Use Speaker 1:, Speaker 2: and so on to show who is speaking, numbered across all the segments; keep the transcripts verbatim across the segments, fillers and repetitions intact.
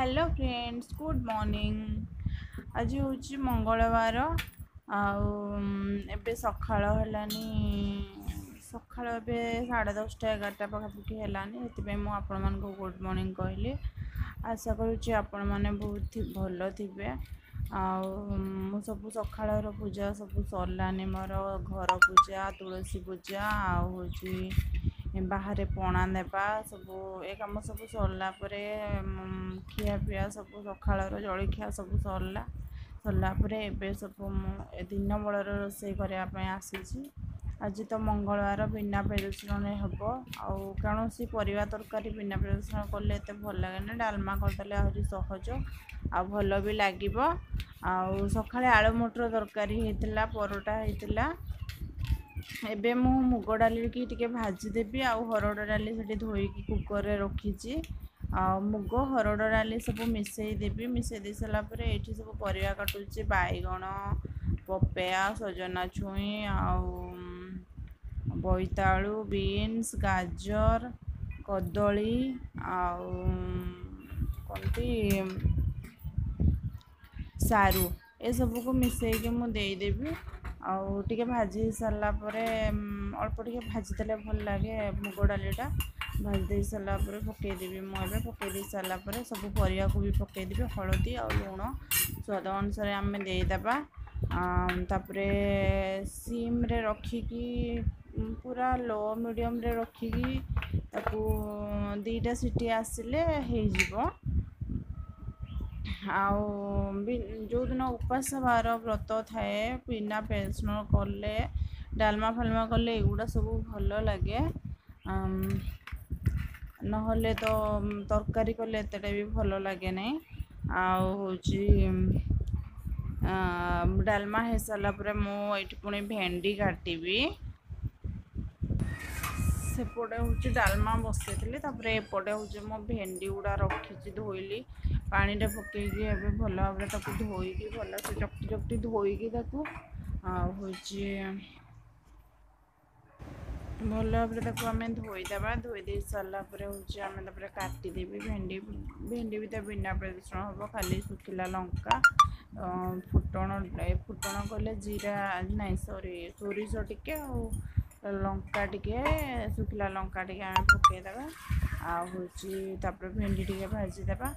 Speaker 1: Hello friends, good morning. आज हूँ मंगलवार आबे सकाळ हेलानी सकाळ ए साढ़े दसटा एगारटा पाखापाखि हेलानी से आपण मान गुड मॉर्निंग कहली। आशा करुच्ची आपण मैंने बहुत भल थे। आउ सब सकाळ पूजा सब सरलानी मोर घर पूजा तुलसी पूजा आउ बाहर पणा देवा सब ए कम सब सरला खिया पिया सब सकाळ जलखिया सब सरला सरला एबे सब दिन बलर रोषे करने आसी। आज तो मंगलवार बिना पेरुसण हम आउ कौन सी परिवा तरकारी बिना पेरुसण कले एत भल लगे। डालमा करदे आहरी सहज आ भल भी लगे। आउ सकाळे आलू मटर तरकारी होता परोटा होता। एबे मु मुग डाली की टिके भाजीदेवी आउ हरड़ डाली से धोईकी कुकर रे रखी। मुग हरड़ डाली सब मिसई देवी मिसई दे सारापर ये सब परिवा काटुची बैगण पपेया सजना छुई आउ बोईतालु बीन्स गाजर कदली आउ कौनती सारू ए सब को मिसईकी मुदेदेवी आउ टिके भाजी सारा अल्प टिके भाजीदे भल लगे। मुग डालीटा भाजी दे सारापर पकईदेवी मुझे पकईदे सारापर सब परिया को भी पकईदेवी हलदी आ लुण स्वाद अनुसार आम देदेबा। तापरे सिम रे रखिकी पूरा लो मीडियम रे रखिकी ताकू दीटा सीटी आसिले हो। आउ जो दिन उपास बार व्रत थाए बिना पेरुसण कले डालमा फालमा कले एगुड़ा सब भल लगे। नहले तो तरकारी कले एतटा भी भल लगे नहीं। आउ डालमा हो सारापर मुझे पुणी भेंडी काटबी सेपटे हूँ डालमा बसई एपटे हूँ मो भेंडी गुड़ा रखी धोईली पानी रे पकईकी ए भल भाव धोईकी भल से चकटी चकटी धोईकी हूँ भल भाव आम धोईदेवा। धोईदे सारापर हूँ आम काटिदेवी भेंडी भेंडी भी तो बिना पेरुसण हम खाली सुखिला लंका फुटण फुटण कले जीरा ना सॉरी सोरिष टिके लंका टिके सुखिला लंका टिके आम पकईदेवा आउ भेंडी टिके भाजीदेवा।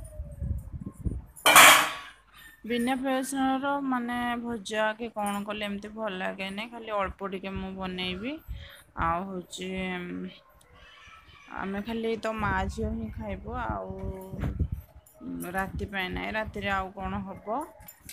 Speaker 1: बिना पेरुसण माने भजा के कौन कले एमती भल लगे नहीं। खाली अल्प टिके मु बनईबी आउ हूँ आम खाली तो माँ झील ही खाइबू आउ राति ना राति आउ कौन हम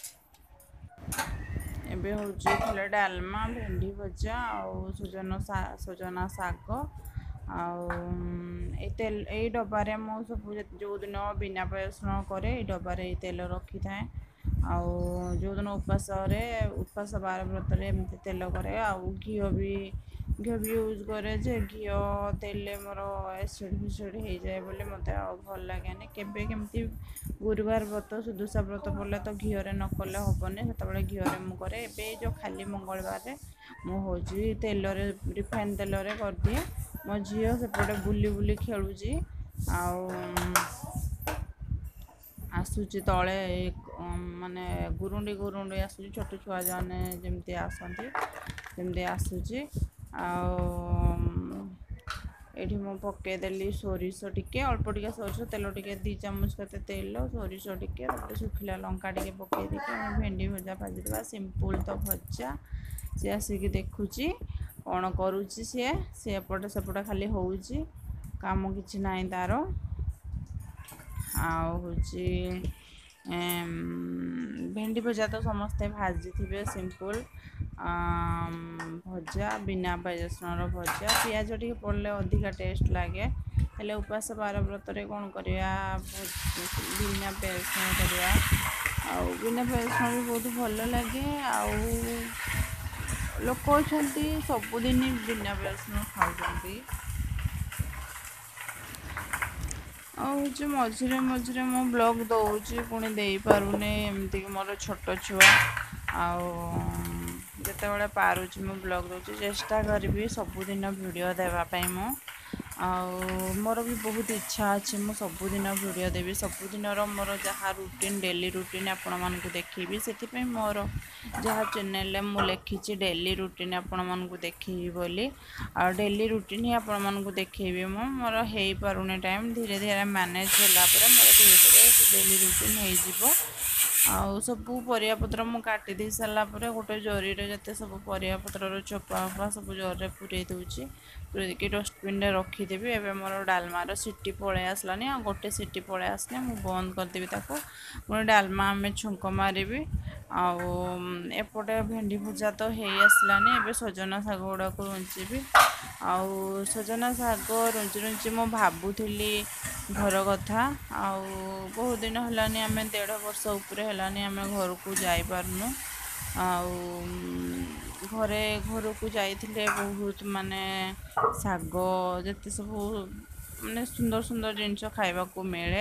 Speaker 1: एबे हूँ खाली डालमा भेंडी भजा आउ सजना सजना शाग आउ तेल यही डबारे मु सब जो दिन बिना पेरुसण करे डबारे तेल रखी थाए। आउ जो दिन उपास उपास बार व्रत एमती तेल करे आउ घी भी घी भी यूज करे जे घी तेल मोर एसिड फिसिड हो जाए बोले मत भल लगे केबे केमती गुरुवार व्रत सुदुषा व्रत पड़े तो घीरे न कले हेनी से घीरे मुझे ए जो खाली मंगलवार मुझे तेल रिफाइन तेल कर दिए। मो झील सेपटे बुली बुली खेलुची आसूची तले माने गुरुंडी गुरुंडी आसूची छोट छुआ जाने जमती आसती जमती आसूची आठी मु पकईदेली सोरिष टिके अल्प टिके सोरिष तेल टिके दी चामच के तेल सोरिष टिके सुखिला लंका टिके पकईदी भेंडी भजा भाजीदेवा। सिंपल तो भजा सी आसिक देखुची कौन करुच्ची सी सी एपटे सेपटे खाली होउची काम किछि नाई तार आउ भेंडी भजा तो समस्ते भाजी थे सिंपल भजा बिना पेरुसण भजा पियाज टे पड़े अधिका टेस्ट लगे। हेले उपास बार व्रत कौन करवा बिना पेरुसण करवा आउ बिना पेरुसण भी बहुत भल लगे। आउ लोक अच्छा सबुदिन बिना पेरुसण खाऊँ आउ मझे मझे मो ब्लॉग दौची पुणी दे पारुने एमती मोर छोट छुआ आउ जिते बड़े पारुची मु ब्लॉग दूसरी चेष्टा करी सबुदिन वीडियो देवाई मु आउ मोर भी बहुत इच्छा अच्छे मु सबुदिन वीडियो देवी सबुदिनर मोर जहाँ रूटीन डेली रूटीन आपण मानक देखी से मोर जहाँ चैनल मु लिखी डेली रूटीन आपण मानक देखी बोली आ डेली रूटीन ही आपण मानक देखी मु मोर हो पारुनी टाइम धीरे धीरे मैनेज होला मोर धीरे धीरे डेली रूटीन हो आउ सबू परिया पत्र मु काटी दे सारा गोटे जरी जते सब परिया पत्र चोपा फोपा सब जरी पूरे दूची पूरे डस्टबिन रे रखीदेवी एवं मोर डालमार सीटी पलि आसलानी आ गोटे सीटी पलि आसने मु बंद करदेवी ताको पुणी डालमा आम छुंक मारि आउपटे भेंडी भुजा तो हो आसलानी एवं सजना शाग गुड़ा को रुंचीबी आउ सजना शाग रुंची रुंची मु भाबुली घर कथा आउ बहुत दिन हलानी आम देढ़ वर्ष उपरे हलानी आम घर को जाई पारनु आउ घरे घर को जाइथिले बहुत माने शाग जते सब माने सुंदर सुंदर जिनस खाइबा को मिले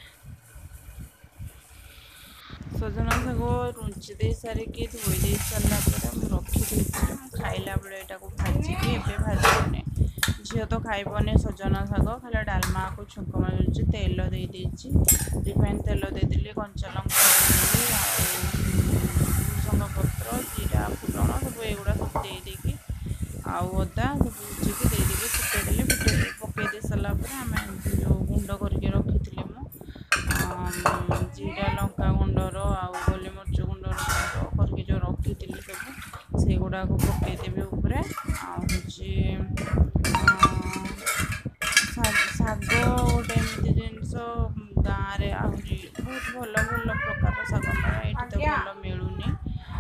Speaker 1: सजना शाग रुंची दे सारिकी धोई दे सारा रखी खाइला बेले यहाँ को भाजिकी एवं भाजने झील तो खाइबनी सजना शाग खाली डालमा को छुंक मारी तेल दे देछि रिफाइन तेल देदेली कंचा लंका देदेली भुसंग पत्र जीरा फुटण सब एगुड़ा सब देदेकी आउ अदा सब भुजिकी देदेकी फुटेदेली फुटे पकई दे सारा आम जो गुंड करके रखी जीरा लंका गुंडर आउ गोलमरिच गुंडर करके जो रखी सब से गुड़ा को पकईदेवी उपरे शाग गोटे एमती जिनस गाँव में आहरी बहुत भल भल प्रकार शाग मिले ये तो भल मिलूनी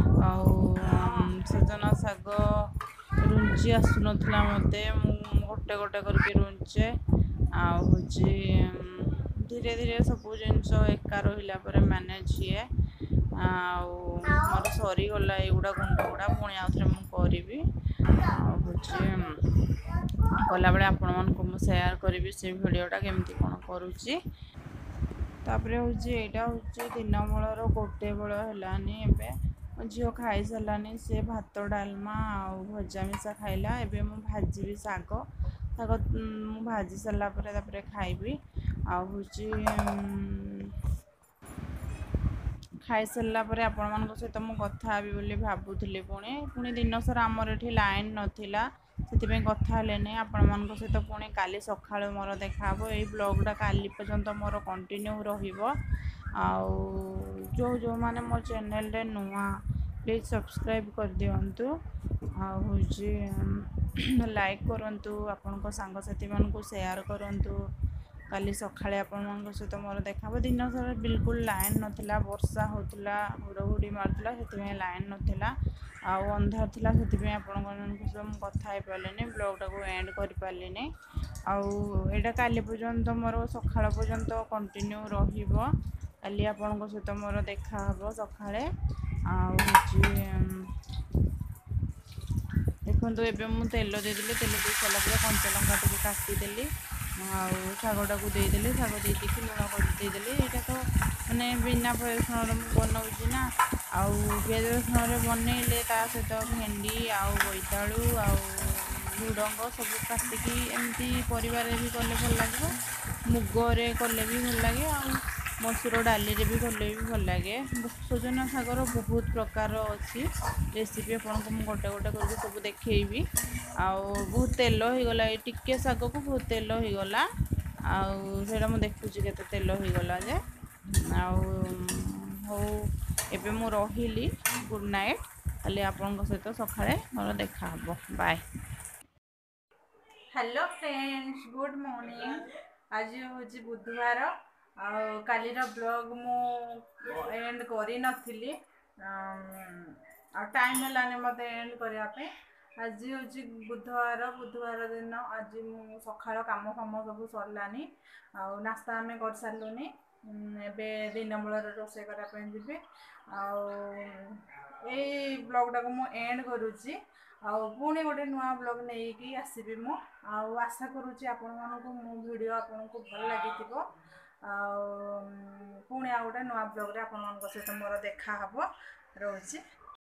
Speaker 1: सजना शाग रुंची आसुन मत गोटे गोटे करके रुंचे आउ धीरे धीरे सब जिनस एका रहा मैनेज हुए आउ मोर सरीगला युवा गुंड गुड़ा पुणी आउ थे मुझे कला बेले आपण मानक मु शेयर करी से भिडटा केमती कौन करुच्ची तापर हूँ यहाँ हूँ दिन बेलर गोटे बेल है एवं झील खाई सारानी से भात डालमा आउ भजा मिशा खाइला एवं मु भाजी शाग शाग मु भाजी सारापर खाइबी आउ हूँ खाई सारापर आपण मान सहित मु कथा हेबी बोली भाबुली पुणी पुणी दिन सारा आमर ये लाइन नाला से कथा नहीं आपण मान सहित पुणी काली सकाळु मोर देखा ये ब्लॉगटा काली पर्यंत मोर कंटिन्यू रहिबो आउ जो जो माने मो चैनल रे नुआ प्लीज सब्सक्राइब कर दियंतु आउ हूँ लाइक करंतु आपण सांगसाथी मान शेयर करंतु काली सकाळे आपण मान सहित मोर देखा दिन सारा बिल्कुल लाइन नथिला वर्षा होतला हुड़हुड़ी मारला से लाइन नथिला आउ अंधार थिला से आपण कथा हो पारे ब्लॉगटा को एंड कर पारे आउ एटा काली पर्यंत मोर सकाळ पर्यंत कंटिन्यू रहिबो काली आपण सहित मोर देखा हबो सकाळे आउ देखो एवं मुझे तेल देदेली तेल दे सारापर कंचा लंका टे काटिदेली आउ शागटा को देदेली शाग दे लुण करदेली यहाँ तो मैंने बिना पियाज रसुण बनाऊँगी ना आउ पियाज रसुण बनइले ता सहित भेंडी आउ बोईतालु आउ झुडंग सब काटिकी एमती परिवार भी कले भल लगे मुगरे कले भी भल लगे आउ मसूर डाली भी कले भी भल लगे सजना शागर बहुत प्रकार अच्छी रेसिपी आपको मुझे गोटे गोटे करके सब देखी आउ बहुत तेल हो गला टिके शाग को बहुत तेल हो गला आउ सेटा मु देखुची केते तेल हो गला जे आउ हो एबे मु रहिली गुड नाइट खाली आपन सहित सकाळे मोर देखा हबो bye. Hello friends good morning आज हूँ बुधवार काली ब्लॉग मु एंड करी नथिली आ टाइम है मत एंड करने आज हूँ बुधवार बुधवार दिन आज मु सकाळ काम फाम सब सरलानी आ नास्ता आम कर सारूनी एबे दिन बेलर रोषे करने जी आई ब्लॉगटा को मु एंड करुच्ची आउ पुणी गोटे नुआ ब्लॉग नहीं कि आसबि मु आउ आशा करुच्ची आपण मानकु मो वीडियो आपन को भल लागिथिबो आउ पुणी आ गोटे नुआ ब्लॉग रे आपण मानक सहित मोर देखा हबो रहउची।